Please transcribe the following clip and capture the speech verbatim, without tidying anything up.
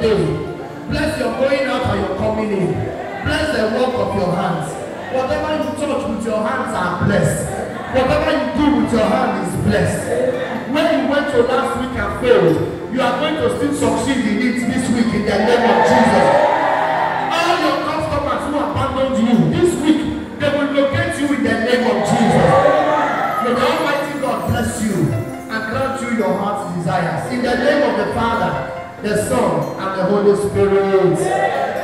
day. Bless your going out and your coming in. Bless the work of your hands. Whatever you touch with your hands are blessed. Whatever you do with your hand is blessed. When you went to last week and failed, you are going to still succeed in it this week in the name of Jesus. All your customers who abandoned you this week, they will locate you in the name of Jesus. May the Almighty God bless you and grant you your heart's desires. In the name of the Father, the Son, and the Holy Spirit.